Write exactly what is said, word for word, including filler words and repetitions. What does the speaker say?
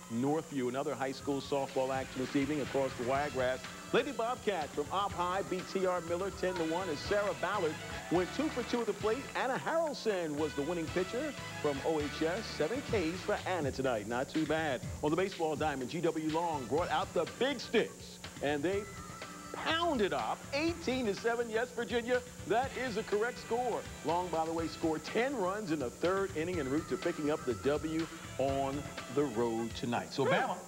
Northview. Another high school softball action this evening across the Wiregrass. Lady Bobcats from Op High beat T R Miller ten to one as Sarah Ballard went two for two at the plate. Anna Harrelson was the winning pitcher from O H S. Seven Ks for Anna tonight. Not too bad. On the baseball diamond, G W Long brought out the big sticks, and they pounded up eighteen to seven. Yes, Virginia, that is a correct score. Long, by the way, scored ten runs in the third inning en route to picking up the W on the road tonight. So Bama